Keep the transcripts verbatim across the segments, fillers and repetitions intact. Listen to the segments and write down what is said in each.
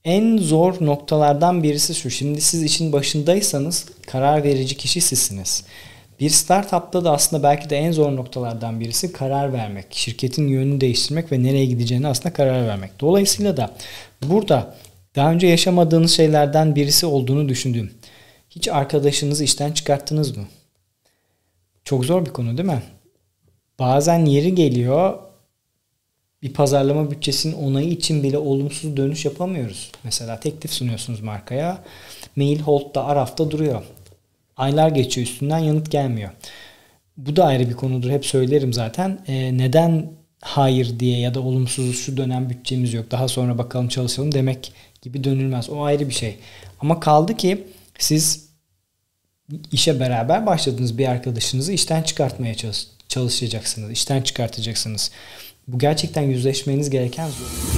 En zor noktalardan birisi şu. Şimdi siz işin başındaysanız karar verici kişi sizsiniz. Bir startupta da aslında belki de en zor noktalardan birisi karar vermek. Şirketin yönünü değiştirmek ve nereye gideceğini aslında karar vermek. Dolayısıyla da burada daha önce yaşamadığınız şeylerden birisi olduğunu düşündüğüm. Hiç arkadaşınızı işten çıkarttınız mı? Çok zor bir konu değil mi? Bazen yeri geliyor, bir pazarlama bütçesinin onayı için bile olumsuz dönüş yapamıyoruz. Mesela teklif sunuyorsunuz markaya. Mail hold'da, Araf'ta duruyor. Aylar geçiyor, üstünden yanıt gelmiyor. Bu da ayrı bir konudur. Hep söylerim zaten. Ee, neden hayır diye ya da olumsuz şu dönem bütçemiz yok, daha sonra bakalım çalışalım demek gibi dönülmez. O ayrı bir şey. Ama kaldı ki siz işe beraber başladığınız bir arkadaşınızı işten çıkartmaya çalış- çalışacaksınız. İşten çıkartacaksınız. Bu gerçekten yüzleşmeniz gereken zor.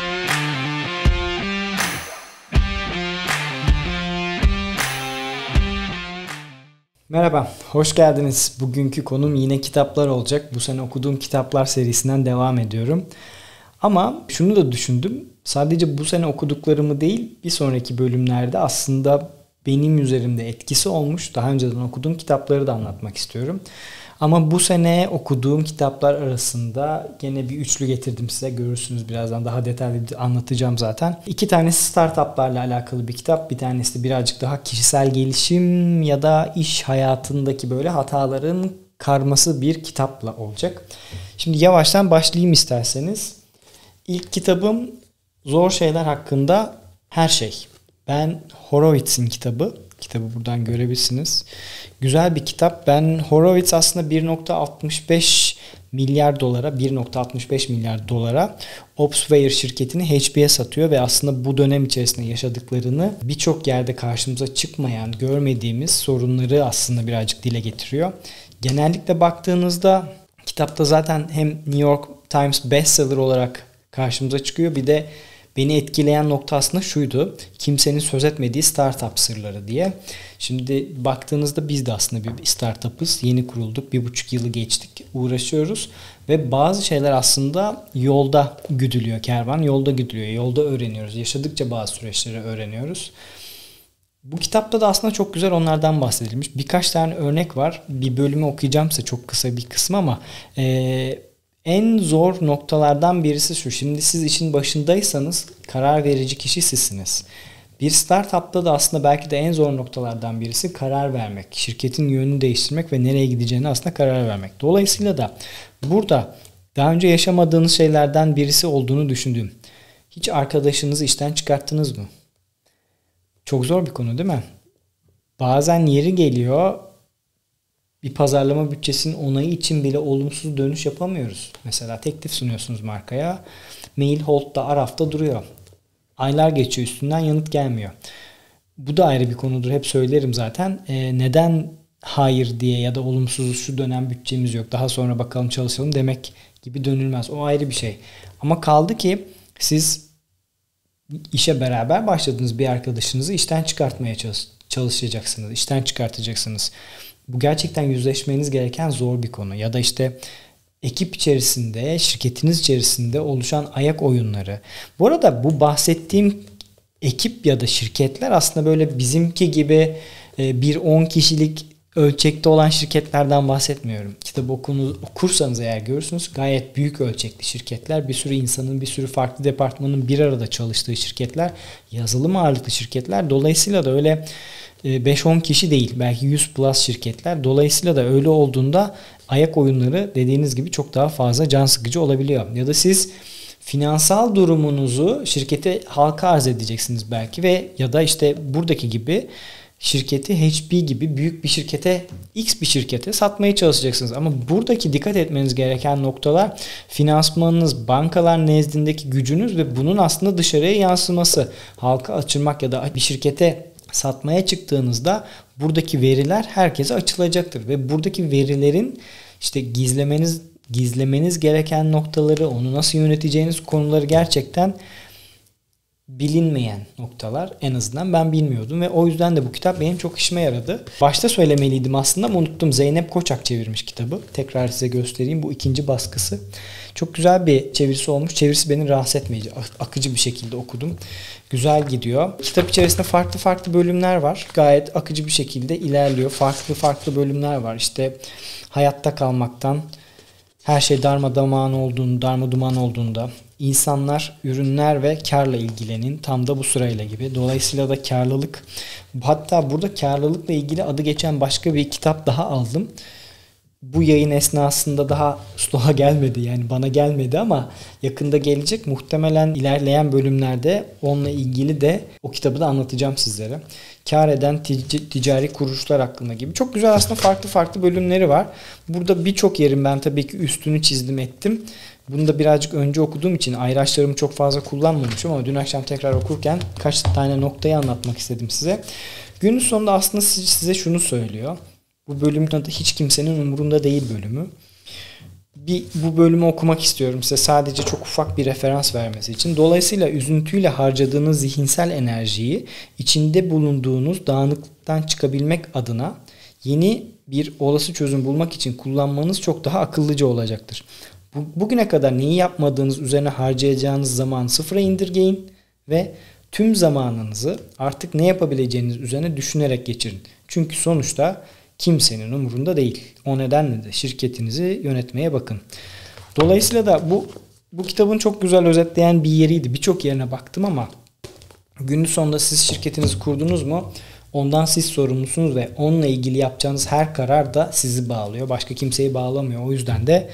Merhaba, hoş geldiniz. Bugünkü konum yine kitaplar olacak. Bu sene okuduğum kitaplar serisinden devam ediyorum. Ama şunu da düşündüm. Sadece bu sene okuduklarımı değil, bir sonraki bölümlerde aslında benim üzerimde etkisi olmuş, daha önceden okuduğum kitapları da anlatmak istiyorum. Ama bu sene okuduğum kitaplar arasında gene bir üçlü getirdim size. Görürsünüz birazdan, daha detaylı anlatacağım zaten. İki tanesi startuplarla alakalı bir kitap. Bir tanesi de birazcık daha kişisel gelişim ya da iş hayatındaki böyle hataların karması bir kitapla olacak. Şimdi yavaştan başlayayım isterseniz. İlk kitabım Zor Şeyler Hakkında Her Şey. Ben Horowitz'in kitabı. Kitabı buradan görebilirsiniz. Güzel bir kitap. Ben Horowitz aslında bir virgül altmış beş milyar dolara, bir virgül altmış beş milyar dolara Opsware şirketini H P'ye satıyor ve aslında bu dönem içerisinde yaşadıklarını, birçok yerde karşımıza çıkmayan, görmediğimiz sorunları aslında birazcık dile getiriyor. Genellikle baktığınızda kitapta zaten hem New York Times bestseller olarak karşımıza çıkıyor, bir de beni etkileyen nokta aslında şuydu. Kimsenin söz etmediği startup sırları diye. Şimdi baktığınızda biz de aslında bir startup'ız. Yeni kurulduk. Bir buçuk yılı geçtik. Uğraşıyoruz. Ve bazı şeyler aslında yolda güdülüyor. Kervan yolda güdülüyor. Yolda öğreniyoruz. Yaşadıkça bazı süreçleri öğreniyoruz. Bu kitapta da aslında çok güzel onlardan bahsedilmiş. Birkaç tane örnek var. Bir bölümü okuyacağım size, çok kısa bir kısmı ama Ee, en zor noktalardan birisi şu. Şimdi siz işin başındaysanız karar verici kişi sizsiniz. Bir startupta da aslında belki de en zor noktalardan birisi karar vermek. Şirketin yönünü değiştirmek ve nereye gideceğini aslında karar vermek. Dolayısıyla da burada daha önce yaşamadığınız şeylerden birisi olduğunu düşündüğüm. Hiç arkadaşınızı işten çıkarttınız mı? Çok zor bir konu değil mi? Bazen yeri geliyor, bir pazarlama bütçesinin onayı için bile olumsuz dönüş yapamıyoruz. Mesela teklif sunuyorsunuz markaya. Mail hold'da, Araf'ta duruyor. Aylar geçiyor, üstünden yanıt gelmiyor. Bu da ayrı bir konudur. Hep söylerim zaten. Ee, neden hayır diye ya da olumsuz şu dönem bütçemiz yok, daha sonra bakalım çalışalım demek gibi dönülmez. O ayrı bir şey. Ama kaldı ki siz işe beraber başladığınız bir arkadaşınızı işten çıkartmaya çalış- çalışacaksınız. İşten çıkartacaksınız. Bu gerçekten yüzleşmeniz gereken zor bir konu. Ya da işte ekip içerisinde, şirketiniz içerisinde oluşan ayak oyunları. Bu arada bu bahsettiğim ekip ya da şirketler aslında böyle bizimki gibi bir on kişilik ölçekte olan şirketlerden bahsetmiyorum. Kitabı okunu, okursanız eğer görürsünüz, gayet büyük ölçekli şirketler. Bir sürü insanın, bir sürü farklı departmanın bir arada çalıştığı şirketler. Yazılım ağırlıklı şirketler. Dolayısıyla da öyle beş on kişi değil, belki yüz plus şirketler. Dolayısıyla da öyle olduğunda ayak oyunları dediğiniz gibi çok daha fazla can sıkıcı olabiliyor. Ya da siz finansal durumunuzu şirkete, halka arz edeceksiniz belki ve ya da işte buradaki gibi şirketi H P gibi büyük bir şirkete, X bir şirkete satmaya çalışacaksınız. Ama buradaki dikkat etmeniz gereken noktalar finansmanınız, bankalar nezdindeki gücünüz ve bunun aslında dışarıya yansıması. Halka açılmak ya da bir şirkete satmaya çıktığınızda buradaki veriler herkese açılacaktır ve buradaki verilerin işte gizlemeniz gizlemeniz gereken noktaları, onu nasıl yöneteceğiniz konuları gerçekten bilinmeyen noktalar, en azından ben bilmiyordum ve o yüzden de bu kitap benim çok işime yaradı. Başta söylemeliydim aslında ama unuttum. Zeynep Koçak çevirmiş kitabı. Tekrar size göstereyim. Bu ikinci baskısı. Çok güzel bir çevirisi olmuş. Çevirisi beni rahatsız etmeyici. Akıcı bir şekilde okudum. Güzel gidiyor. Kitap içerisinde farklı farklı bölümler var. Gayet akıcı bir şekilde ilerliyor. Farklı farklı bölümler var. İşte hayatta kalmaktan, her şey darmadağın olduğunu, darmaduman olduğunda, insanlar, ürünler ve karla ilgilenin, tam da bu sırayla gibi. Dolayısıyla da karlılık, hatta burada karlılıkla ilgili adı geçen başka bir kitap daha aldım. Bu yayın esnasında daha stoğa gelmedi, yani bana gelmedi ama yakında gelecek. Muhtemelen ilerleyen bölümlerde onunla ilgili de o kitabı da anlatacağım sizlere. Kar eden tic- ticari kuruluşlar hakkında gibi. Çok güzel aslında, farklı farklı bölümleri var. Burada birçok yerin ben tabii ki üstünü çizdim ettim. Bunu da birazcık önce okuduğum için ayraçlarımı çok fazla kullanmamışım ama dün akşam tekrar okurken kaç tane noktayı anlatmak istedim size. Günün sonunda aslında size şunu söylüyor. Bu bölümün adı Hiç Kimsenin Umurunda Değil bölümü. Bir, bu bölümü okumak istiyorum size, sadece çok ufak bir referans vermesi için. Dolayısıyla üzüntüyle harcadığınız zihinsel enerjiyi içinde bulunduğunuz dağınıklıktan çıkabilmek adına yeni bir olası çözüm bulmak için kullanmanız çok daha akıllıca olacaktır. Bu, bugüne kadar neyi yapmadığınız üzerine harcayacağınız zamanı sıfıra indirgeyin ve tüm zamanınızı artık ne yapabileceğiniz üzerine düşünerek geçirin. Çünkü sonuçta kimsenin umurunda değil. O nedenle de şirketinizi yönetmeye bakın. Dolayısıyla da bu bu kitabın çok güzel özetleyen bir yeriydi. Birçok yerine baktım ama günün sonunda siz şirketinizi kurdunuz mu? Ondan siz sorumlusunuz ve onunla ilgili yapacağınız her karar da sizi bağlıyor. Başka kimseyi bağlamıyor. O yüzden de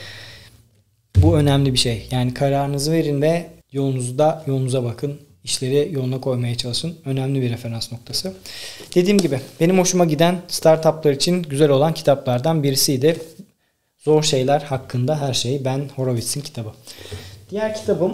bu önemli bir şey. Yani kararınızı verin ve yolunuzda yolunuza bakın. İşleri yoluna koymaya çalışın. Önemli bir referans noktası. Dediğim gibi benim hoşuma giden, startuplar için güzel olan kitaplardan birisiydi. Zor Şeyler Hakkında Her Şey, Ben Horowitz'in kitabı. Diğer kitabım,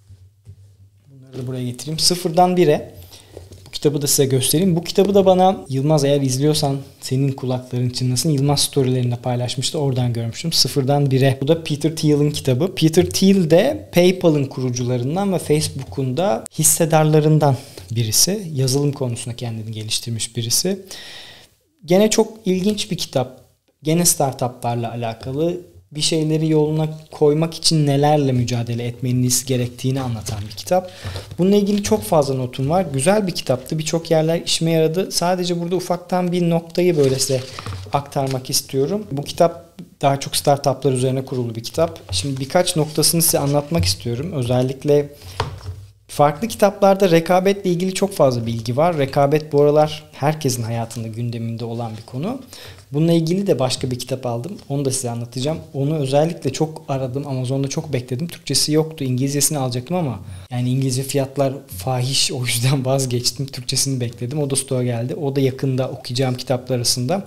bunları da buraya getireyim. Sıfırdan Bire. Bu kitabı da size göstereyim. Bu kitabı da bana Yılmaz, eğer izliyorsan senin kulakların çınlasın, Yılmaz storylerinde paylaşmıştı. Oradan görmüştüm. Sıfırdan Bire. Bu da Peter Thiel'in kitabı. Peter Thiel de PayPal'ın kurucularından ve Facebook'un da hissedarlarından birisi. Yazılım konusunda kendini geliştirmiş birisi. Gene çok ilginç bir kitap. Gene startuplarla alakalı, bir şeyleri yoluna koymak için nelerle mücadele etmeniz gerektiğini anlatan bir kitap. Bununla ilgili çok fazla notum var. Güzel bir kitaptı. Birçok yerler işime yaradı. Sadece burada ufaktan bir noktayı böyle size aktarmak istiyorum. Bu kitap daha çok startuplar üzerine kurulu bir kitap. Şimdi birkaç noktasını size anlatmak istiyorum. Özellikle farklı kitaplarda rekabetle ilgili çok fazla bilgi var. Rekabet bu aralar herkesin hayatında, gündeminde olan bir konu. Bununla ilgili de başka bir kitap aldım. Onu da size anlatacağım. Onu özellikle çok aradım. Amazon'da çok bekledim. Türkçesi yoktu. İngilizcesini alacaktım ama yani İngilizce fiyatlar fahiş. O yüzden vazgeçtim. Türkçesini bekledim. O da stoğa geldi. O da yakında okuyacağım kitaplar arasında.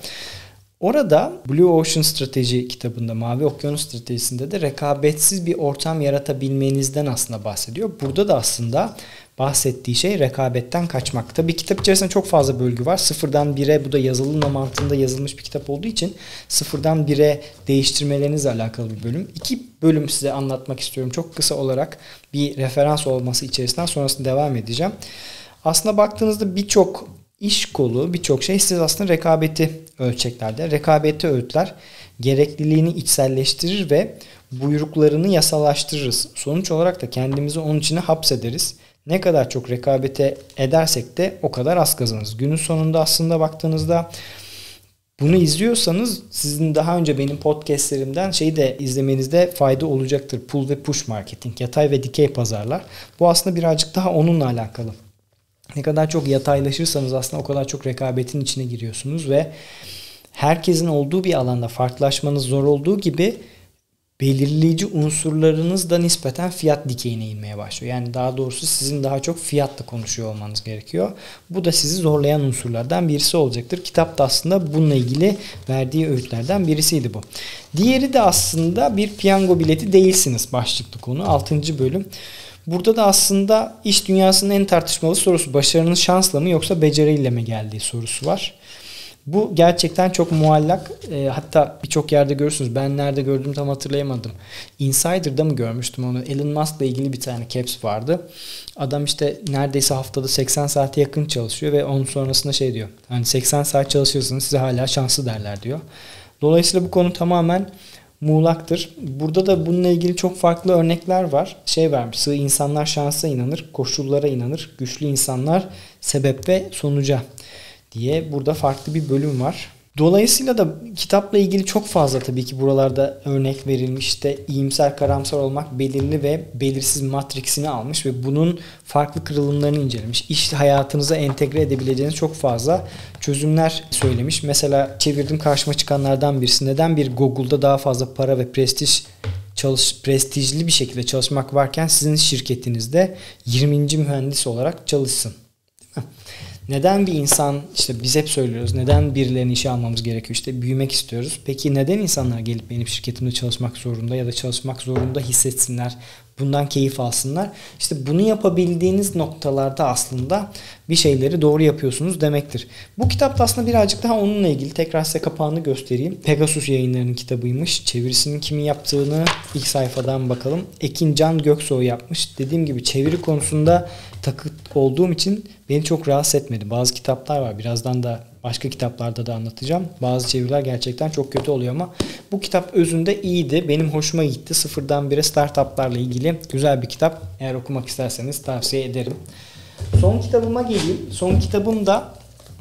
Orada Blue Ocean Strateji kitabında, Mavi Okyanus Stratejisi'nde de rekabetsiz bir ortam yaratabilmenizden aslında bahsediyor. Burada da aslında bahsettiği şey rekabetten kaçmak. Tabii kitap içerisinde çok fazla bölgü var. Sıfırdan bire, bu da yazılımla mantığında yazılmış bir kitap olduğu için sıfırdan bire değiştirmelerinizle alakalı bir bölüm. İki bölüm size anlatmak istiyorum. Çok kısa olarak bir referans olması içerisinden sonrasında devam edeceğim. Aslında baktığınızda birçok iş kolu, birçok şey siz aslında rekabeti ölçeklerde. Rekabeti öğütler, gerekliliğini içselleştirir ve buyruklarını yasalaştırırız. Sonuç olarak da kendimizi onun içine hapsederiz. Ne kadar çok rekabete edersek de o kadar az kazanırız. Günün sonunda aslında baktığınızda bunu izliyorsanız sizin daha önce benim podcastlerimden şeyi de izlemenizde fayda olacaktır. Pull ve push marketing, yatay ve dikey pazarlar. Bu aslında birazcık daha onunla alakalı. Ne kadar çok yataylaşırsanız aslında o kadar çok rekabetin içine giriyorsunuz ve herkesin olduğu bir alanda farklılaşmanız zor olduğu gibi belirleyici unsurlarınız da nispeten fiyat dikeyine inmeye başlıyor. Yani daha doğrusu sizin daha çok fiyatla konuşuyor olmanız gerekiyor. Bu da sizi zorlayan unsurlardan birisi olacaktır. Kitap da aslında bununla ilgili verdiği öğütlerden birisiydi bu. Diğeri de aslında bir piyango bileti değilsiniz başlıklı konu. altıncı bölüm. Burada da aslında iş dünyasının en tartışmalı sorusu, başarının şansla mı yoksa beceriyle mi geldiği sorusu var. Bu gerçekten çok muallak. E, hatta birçok yerde görürsünüz. Ben nerede gördüğümü tam hatırlayamadım. Insider'da mı görmüştüm onu? Elon Musk'la ilgili bir tane caps vardı. Adam işte neredeyse haftada seksen saate yakın çalışıyor ve onun sonrasında şey diyor. Hani seksen saat çalışıyorsanız size hala şanslı derler diyor. Dolayısıyla bu konu tamamen muğlaktır. Burada da bununla ilgili çok farklı örnekler var. Şey vermiş, sığ insanlar şansa inanır, koşullara inanır, güçlü insanlar sebep ve sonuca diye burada farklı bir bölüm var. Dolayısıyla da kitapla ilgili çok fazla tabii ki buralarda örnek verilmiş. İşte iyimser karamsar olmak belirli ve belirsiz matriksini almış ve bunun farklı kırılımlarını incelemiş. İş hayatınıza entegre edebileceğiniz çok fazla çözümler söylemiş. Mesela çevirdim karşıma çıkanlardan birisi. Neden bir Google'da daha fazla para ve prestij çalış, prestijli bir şekilde çalışmak varken sizin şirketinizde yirminci mühendis olarak çalışsın? Neden bir insan, işte biz hep söylüyoruz, neden birilerini işe almamız gerekiyor, işte büyümek istiyoruz. Peki neden insanlar gelip benim şirketimde çalışmak zorunda ya da çalışmak zorunda hissetsinler, bundan keyif alsınlar? İşte bunu yapabildiğiniz noktalarda aslında bir şeyleri doğru yapıyorsunuz demektir. Bu kitap da aslında birazcık daha onunla ilgili. Tekrar size kapağını göstereyim. Pegasus Yayınları'nın kitabıymış. Çevirisinin kimin yaptığını ilk sayfadan bakalım. Ekin Can Göksoy yapmış. Dediğim gibi çeviri konusunda takıt olduğum için beni çok rahatsız etmedi. Bazı kitaplar var. Birazdan da başka kitaplarda da anlatacağım. Bazı çeviriler gerçekten çok kötü oluyor ama bu kitap özünde iyiydi. Benim hoşuma gitti. Sıfırdan bire startuplarla ilgili güzel bir kitap. Eğer okumak isterseniz tavsiye ederim. Son kitabıma geleyim. Son kitabım da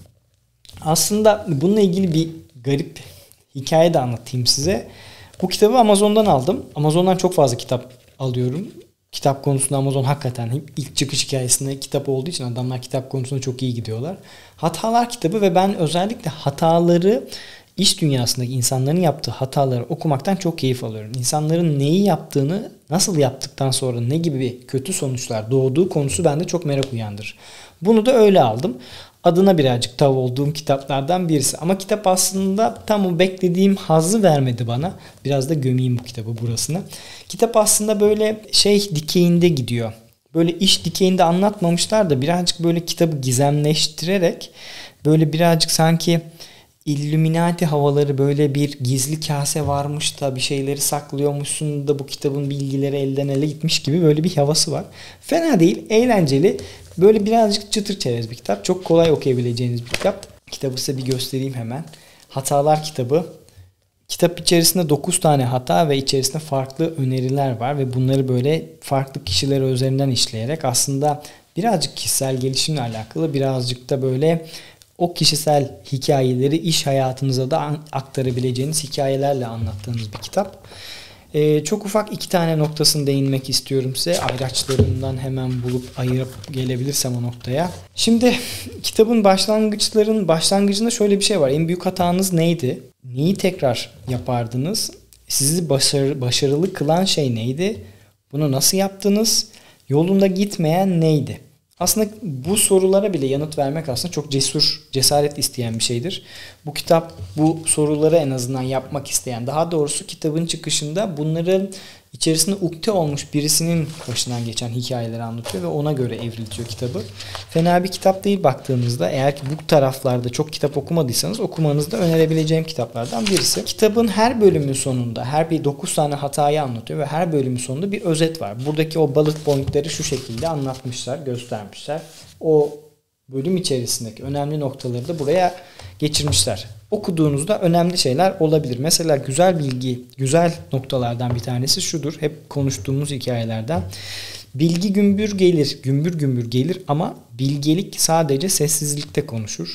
aslında bununla ilgili bir garip hikaye de anlatayım size. Bu kitabı Amazon'dan aldım. Amazon'dan çok fazla kitap alıyorum. Kitap konusunda Amazon hakikaten ilk çıkış hikayesinde kitap olduğu için adamlar kitap konusunda çok iyi gidiyorlar. Hatalar kitabı ve ben özellikle hataları, iş dünyasındaki insanların yaptığı hataları okumaktan çok keyif alıyorum. İnsanların neyi yaptığını, nasıl yaptıktan sonra ne gibi kötü sonuçlar doğduğu konusu bende çok merak uyandırır. Bunu da öyle aldım. Adına birazcık tav olduğum kitaplardan birisi. Ama kitap aslında tam o beklediğim hazzı vermedi bana. Biraz da gömeyim bu kitabı burasına. Kitap aslında böyle şey dikeyinde gidiyor. Böyle iş dikeyinde anlatmamışlar da birazcık böyle kitabı gizemleştirerek böyle birazcık sanki Illuminati havaları, böyle bir gizli kase varmış da bir şeyleri saklıyormuşsun da bu kitabın bilgileri elden ele gitmiş gibi böyle bir havası var. Fena değil, eğlenceli. Böyle birazcık çıtır çerez bir kitap. Çok kolay okuyabileceğiniz bir kitap. Kitabı size bir göstereyim hemen. Hatalar kitabı. Kitap içerisinde dokuz tane hata ve içerisinde farklı öneriler var ve bunları böyle farklı kişiler üzerinden işleyerek aslında birazcık kişisel gelişimle alakalı, birazcık da böyle o kişisel hikayeleri iş hayatınıza da aktarabileceğiniz hikayelerle anlattığınız bir kitap. Ee, çok ufak iki tane noktasını değinmek istiyorum size. Ayraçlarından hemen bulup ayırıp gelebilirsem o noktaya. Şimdi kitabın başlangıçların başlangıcında şöyle bir şey var. En büyük hatanız neydi? Neyi tekrar yapardınız? Sizi başarı, başarılı kılan şey neydi? Bunu nasıl yaptınız? Yolunda gitmeyen neydi? Aslında bu sorulara bile yanıt vermek aslında çok cesur, cesaret isteyen bir şeydir. Bu kitap bu soruları en azından yapmak isteyen, daha doğrusu kitabın çıkışında bunların içerisinde ukde olmuş birisinin başından geçen hikayeleri anlatıyor ve ona göre evriltiyor kitabı. Fena bir kitap değil baktığınızda. Eğer ki bu taraflarda çok kitap okumadıysanız okumanızı da önerebileceğim kitaplardan birisi. Kitabın her bölümün sonunda her bir dokuz tane hatayı anlatıyor ve her bölümün sonunda bir özet var. Buradaki o bullet pointleri şu şekilde anlatmışlar, göstermişler. O bölüm içerisindeki önemli noktaları da buraya geçirmişler. Okuduğunuzda önemli şeyler olabilir. Mesela güzel bilgi, güzel noktalardan bir tanesi şudur. Hep konuştuğumuz hikayelerden. Bilgi gümbür gelir, gümbür gümbür gelir ama bilgelik sadece sessizlikte konuşur.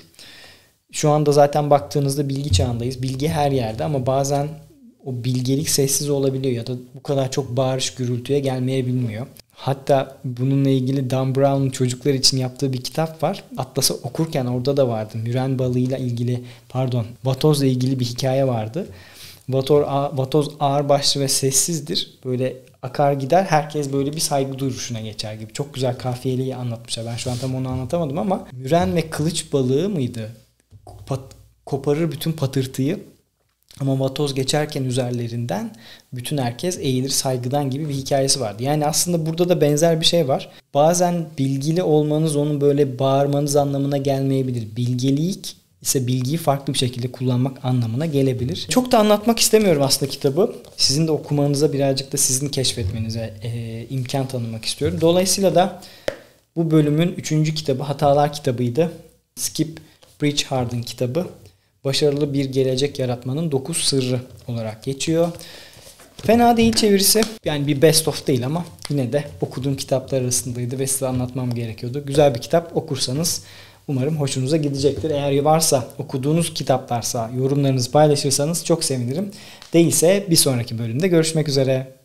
Şu anda zaten baktığınızda bilgi çağındayız. Bilgi her yerde ama bazen o bilgelik sessiz olabiliyor ya da bu kadar çok bağırış gürültüye gelmeyebilmiyor. Hatta bununla ilgili Dan Brown'un çocuklar için yaptığı bir kitap var. Atlas'ı okurken orada da vardı. Müren balığıyla ilgili, pardon, vatozla ilgili bir hikaye vardı. Vator, vatoz ağırbaşlı ve sessizdir. Böyle akar gider. Herkes böyle bir saygı duruşuna geçer gibi. Çok güzel kafiyeliği anlatmışlar. Ben şu an tam onu anlatamadım ama müren ve kılıç balığı mıydı? Pat, koparır bütün patırtıyı. Ama vatoz geçerken üzerlerinden bütün herkes eğilir saygıdan gibi bir hikayesi vardı. Yani aslında burada da benzer bir şey var. Bazen bilgili olmanız onun böyle bağırmanız anlamına gelmeyebilir. Bilgelik ise bilgiyi farklı bir şekilde kullanmak anlamına gelebilir. Çok da anlatmak istemiyorum aslında kitabı. Sizin de okumanıza, birazcık da sizin keşfetmenize e, imkan tanımak istiyorum. Dolayısıyla da bu bölümün üçüncü kitabı Hatalar kitabıydı. Skip Bridgehard'ın kitabı. Başarılı bir gelecek yaratmanın dokuz sırrı olarak geçiyor. Fena değil çevirisi. Yani bir best of değil ama yine de okuduğum kitaplar arasındaydı ve size anlatmam gerekiyordu. Güzel bir kitap, okursanız umarım hoşunuza gidecektir. Eğer varsa, okuduğunuz kitaplarsa yorumlarınızı paylaşırsanız çok sevinirim. Değilse bir sonraki bölümde görüşmek üzere.